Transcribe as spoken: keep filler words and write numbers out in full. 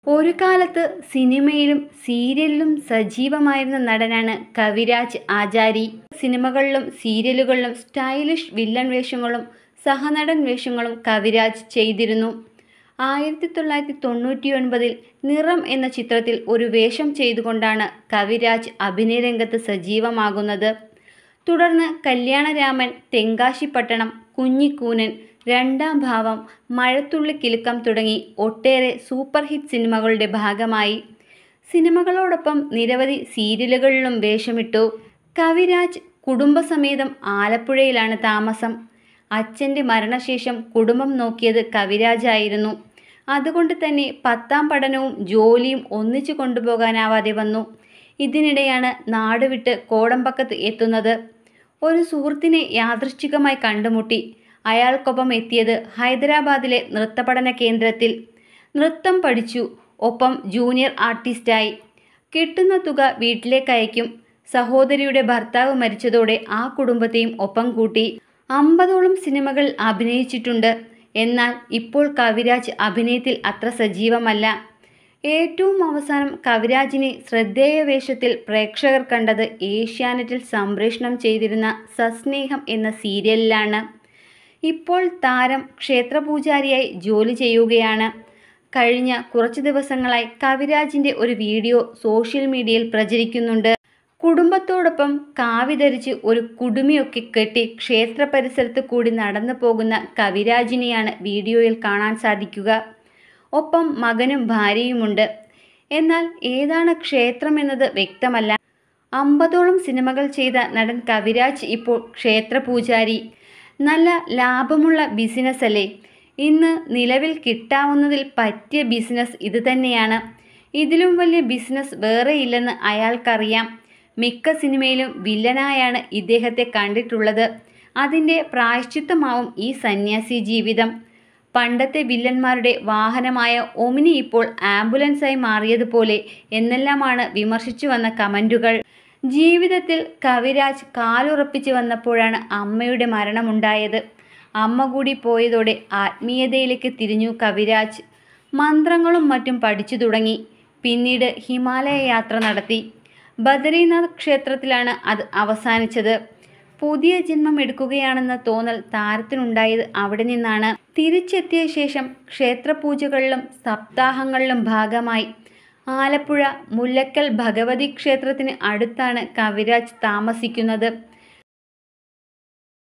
ഒരു കാലത്ത് സിനിമയിലും സീരിയലിലും സജീവമായിരുന്ന നടനാണ് കവിരാജ് ആചാരി. സിനിമകളിലും സീരിയലുകളിലും സ്റ്റൈലിഷ് വില്ലൻ വേഷങ്ങളും സഹനടൻ വേഷങ്ങളും കവിരാജ് ചെയ്തിരുന്നു. ആയിരത്തി തൊള്ളായിരത്തി തൊണ്ണൂറ്റി ഒൻപതിൽ നിറം എന്ന ചിത്രത്തിൽ ഒരു വേഷം ചെയ്തുകൊണ്ടാണ് കവിരാജ് അഭിനയരംഗത്ത് സജീവമാകുന്നത്. തുടർന്ന് കല്യാണരാമൻ, തെങ്കാശിപ്പട്ടണം, കുഞ്ഞിക്കൂനൻ, രണ്ടാം ഭാവം, മഴത്തുള്ളിക്കിലുക്കം തുടങ്ങി ഒട്ടേറെ സൂപ്പർ ഹിറ്റ് സിനിമകളുടെ ഭാഗമായി. സിനിമകളോടൊപ്പം നിരവധി സീരിയലുകളിലും വേഷമിട്ടു. കവിരാജ് കുടുംബസമേതം ആലപ്പുഴയിലാണ് താമസം. അച്ഛൻ്റെ മരണശേഷം കുടുംബം നോക്കിയത് കവിരാജായിരുന്നു. അതുകൊണ്ട് തന്നെ പത്താം പഠനവും ജോലിയും ഒന്നിച്ചു കൊണ്ടുപോകാനാവാതെ വന്നു. ഇതിനിടെയാണ് നാടുവിട്ട് കോടമ്പക്കത്ത് എത്തുന്നത്. ഒരു സുഹൃത്തിനെ യാദൃച്ഛികമായി കണ്ടുമുട്ടി. അയാൾക്കൊപ്പം എത്തിയത് ഹൈദരാബാദിലെ നൃത്തപഠന കേന്ദ്രത്തിൽ. നൃത്തം പഠിച്ചു. ഒപ്പം ജൂനിയർ ആർട്ടിസ്റ്റായി. കിട്ടുന്ന തുക വീട്ടിലേക്ക് അയക്കും. സഹോദരിയുടെ ഭർത്താവ് മരിച്ചതോടെ ആ കുടുംബത്തെയും ഒപ്പം കൂട്ടി. അമ്പതോളം സിനിമകൾ അഭിനയിച്ചിട്ടുണ്ട്. എന്നാൽ ഇപ്പോൾ കവിരാജ് അഭിനയത്തിൽ അത്ര സജീവമല്ല. ഏറ്റവും അവസാനം കവിരാജിനെ ശ്രദ്ധേയ വേഷത്തിൽ പ്രേക്ഷകർ കണ്ടത് ഏഷ്യാനെറ്റിൽ സംപ്രേഷണം ചെയ്തിരുന്ന സസ്നേഹം എന്ന സീരിയലിലാണ്. ഇപ്പോൾ താരം ക്ഷേത്രപൂജാരിയായി ജോലി ചെയ്യുകയാണ്. കഴിഞ്ഞ കുറച്ച് ദിവസങ്ങളായി കവിരാജിൻ്റെ ഒരു വീഡിയോ സോഷ്യൽ മീഡിയയിൽ പ്രചരിക്കുന്നുണ്ട്. കുടുംബത്തോടൊപ്പം കാവി ധരിച്ച് ഒരു കുടുമിയൊക്കെ കെട്ടി ക്ഷേത്ര പരിസരത്ത് കൂടി നടന്നു പോകുന്ന കവിരാജിനെയാണ് വീഡിയോയിൽ കാണാൻ സാധിക്കുക. ഒപ്പം മകനും ഭാര്യയുമുണ്ട്. എന്നാൽ ഏതാണ് ക്ഷേത്രമെന്നത് വ്യക്തമല്ല. അമ്പതോളം സിനിമകൾ ചെയ്ത നടൻ കവിരാജ് ഇപ്പോൾ ക്ഷേത്രപൂജാരി. നല്ല ലാഭമുള്ള ബിസിനസ് അല്ലേ? ഇന്ന് നിലവിൽ കിട്ടാവുന്നതിൽ പറ്റിയ ബിസിനസ് ഇത് തന്നെയാണ്. ഇതിലും വലിയ ബിസിനസ് വേറെയില്ലെന്ന് അയാൾക്കറിയാം. മിക്ക സിനിമയിലും വില്ലനായാണ് ഇദ്ദേഹത്തെ കണ്ടിട്ടുള്ളത്. അതിൻ്റെ പ്രായശ്ചിത്തമാവും ഈ സന്യാസി ജീവിതം. പണ്ടത്തെ വില്ലന്മാരുടെ വാഹനമായ ഒമിനി ഇപ്പോൾ ആംബുലൻസായി മാറിയതുപോലെ എന്നെല്ലാമാണ് വിമർശിച്ചു വന്ന കമൻറ്റുകൾ. ജീവിതത്തിൽ കവിരാജ് കാലുറപ്പിച്ച് വന്നപ്പോഴാണ് അമ്മയുടെ മരണമുണ്ടായത്. അമ്മ കൂടി പോയതോടെ ആത്മീയതയിലേക്ക് തിരിഞ്ഞു കവിരാജ്. മന്ത്രങ്ങളും മറ്റും പഠിച്ചു തുടങ്ങി. പിന്നീട് ഹിമാലയ യാത്ര നടത്തി. ബദരീനാഥ് ക്ഷേത്രത്തിലാണ് അത് അവസാനിച്ചത്. പുതിയ ജന്മം എടുക്കുകയാണെന്ന തോന്നൽ താരത്തിനുണ്ടായത് അവിടെ നിന്നാണ്. തിരിച്ചെത്തിയ ശേഷം ക്ഷേത്രപൂജകളിലും സപ്താഹങ്ങളിലും ഭാഗമായി. ആലപ്പുഴ മുല്ലക്കൽ ഭഗവതി ക്ഷേത്രത്തിന് അടുത്താണ് കവിരാജ് താമസിക്കുന്നത്.